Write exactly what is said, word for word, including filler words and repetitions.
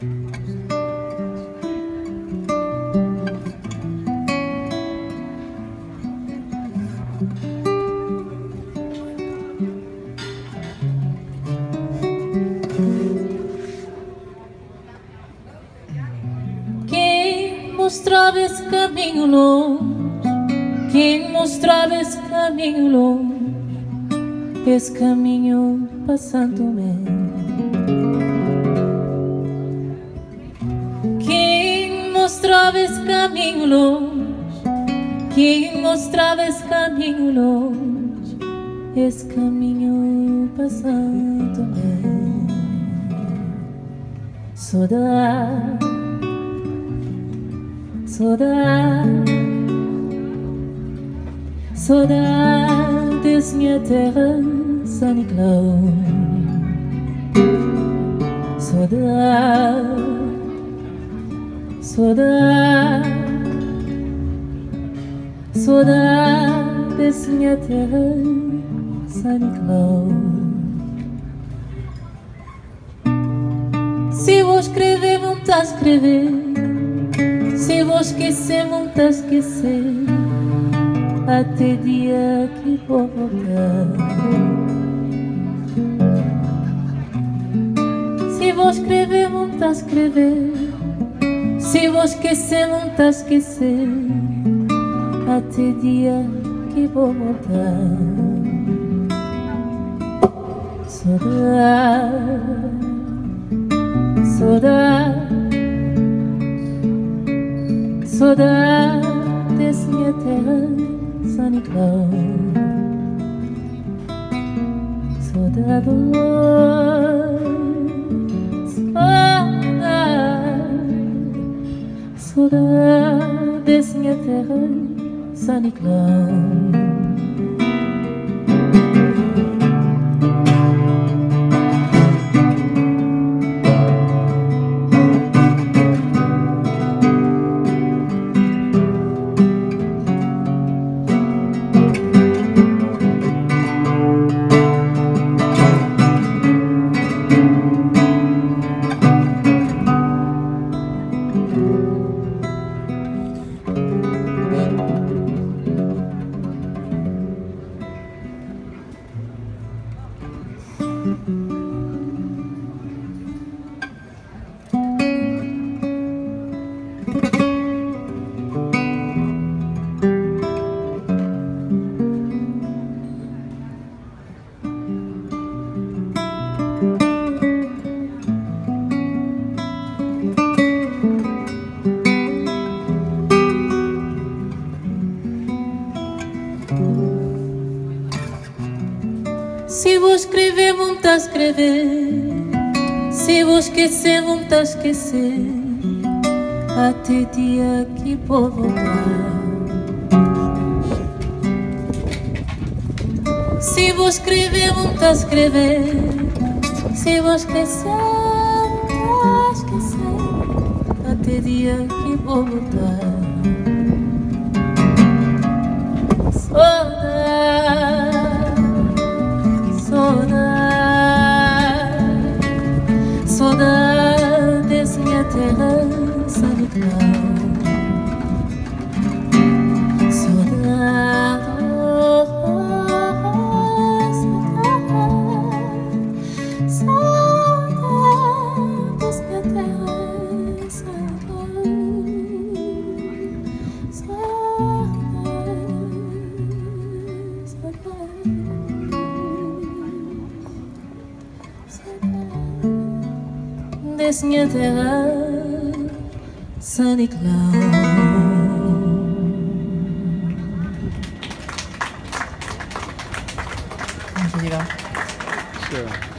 Mostrava esse caminho longe, quem mostrava esse caminho longe, esse caminho passando-me. Quem mostrava esse caminho longe, quem mostrava esse caminho longe, esse caminho passando-me. Saudade, saudade, saudade desse minha terra, São Nicolau. Saudade, saudade, saudade desse minha terra, São Nicolau. Se vou escrever, não está a escrever. Se vou esquecer, não está a esquecer. Até dia que vou voltar. Se vou escrever, não está a escrever. Se vou esquecer, não está a esquecer. Até dia que vou voltar. Saudade, saudade, saudade desse minha terra, São Nicolau. Saudade, saudade, saudade desse minha terra, São Nicolau. Se vou escrever, vou tá escrever. Se vou esquecer, vou tá esquecer. Até dia que vou voltar. Se vou escrever, vou tá escrever. Se vou esquecer, vou tá esquecer. Até dia que vou voltar. Saudade, saudade, saudade desse minha terra, São Nicolau. Saudade, saudade, saudade desse minha terra, São Nicolau. Desse minha terra, São Nicolau. Muito legal.